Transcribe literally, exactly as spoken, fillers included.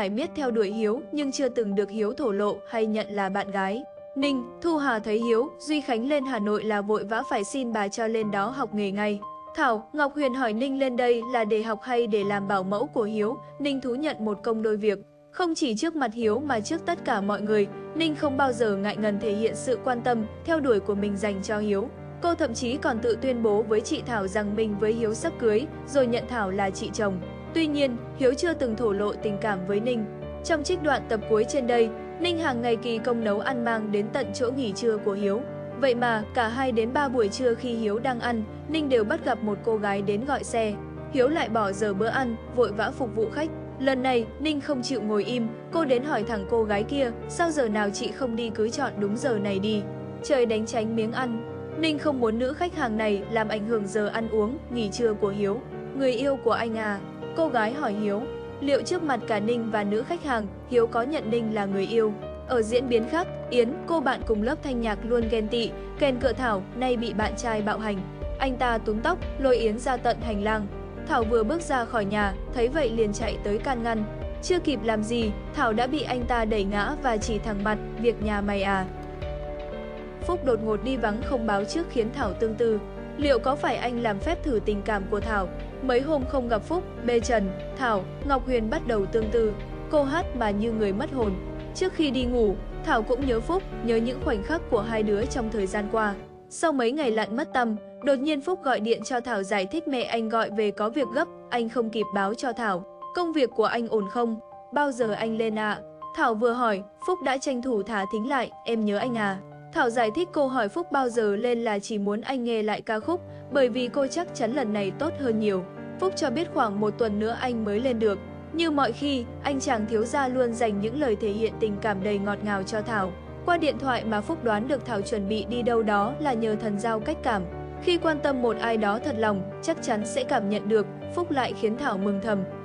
mải miết theo đuổi Hiếu nhưng chưa từng được Hiếu thổ lộ hay nhận là bạn gái. Ninh, Thu Hà thấy Hiếu, Duy Khánh lên Hà Nội là vội vã phải xin bà cho lên đó học nghề ngay. Thảo, Ngọc Huyền hỏi Ninh lên đây là để học hay để làm bảo mẫu của Hiếu. Ninh thú nhận một công đôi việc. Không chỉ trước mặt Hiếu mà trước tất cả mọi người, Ninh không bao giờ ngại ngần thể hiện sự quan tâm, theo đuổi của mình dành cho Hiếu. Cô thậm chí còn tự tuyên bố với chị Thảo rằng mình với Hiếu sắp cưới, rồi nhận Thảo là chị chồng. Tuy nhiên, Hiếu chưa từng thổ lộ tình cảm với Ninh. Trong trích đoạn tập cuối trên đây, Ninh hàng ngày kỳ công nấu ăn mang đến tận chỗ nghỉ trưa của Hiếu. Vậy mà, cả hai đến ba buổi trưa khi Hiếu đang ăn, Ninh đều bắt gặp một cô gái đến gọi xe. Hiếu lại bỏ giờ bữa ăn, vội vã phục vụ khách. Lần này, Ninh không chịu ngồi im, cô đến hỏi thẳng cô gái kia, sao giờ nào chị không đi cứ chọn đúng giờ này đi. Trời đánh tránh miếng ăn. Ninh không muốn nữ khách hàng này làm ảnh hưởng giờ ăn uống, nghỉ trưa của Hiếu. Người yêu của anh à? Cô gái hỏi Hiếu. Liệu trước mặt cả Ninh và nữ khách hàng, Hiếu có nhận Ninh là người yêu? Ở diễn biến khác, Yến, cô bạn cùng lớp thanh nhạc luôn ghen tị, kèn cựa Thảo, nay bị bạn trai bạo hành. Anh ta túm tóc, lôi Yến ra tận hành lang. Thảo vừa bước ra khỏi nhà, thấy vậy liền chạy tới can ngăn. Chưa kịp làm gì, Thảo đã bị anh ta đẩy ngã và chỉ thẳng mặt, việc nhà mày à. Phúc đột ngột đi vắng không báo trước khiến Thảo tương tư. Liệu có phải anh làm phép thử tình cảm của Thảo? Mấy hôm không gặp Phúc, bê trần, Thảo, Ngọc Huyền bắt đầu tương tư. Cô hát mà như người mất hồn. Trước khi đi ngủ, Thảo cũng nhớ Phúc, nhớ những khoảnh khắc của hai đứa trong thời gian qua. Sau mấy ngày lặn mất tăm, đột nhiên Phúc gọi điện cho Thảo giải thích mẹ anh gọi về có việc gấp, anh không kịp báo cho Thảo. Công việc của anh ổn không? Bao giờ anh lên ạ? À? Thảo vừa hỏi, Phúc đã tranh thủ thả thính lại, em nhớ anh à? Thảo giải thích cô hỏi Phúc bao giờ lên là chỉ muốn anh nghe lại ca khúc, bởi vì cô chắc chắn lần này tốt hơn nhiều. Phúc cho biết khoảng một tuần nữa anh mới lên được. Như mọi khi, anh chàng thiếu gia luôn dành những lời thể hiện tình cảm đầy ngọt ngào cho Thảo. Qua điện thoại mà Phúc đoán được Thảo chuẩn bị đi đâu đó là nhờ thần giao cách cảm. Khi quan tâm một ai đó thật lòng, chắc chắn sẽ cảm nhận được, Phúc lại khiến Thảo mừng thầm,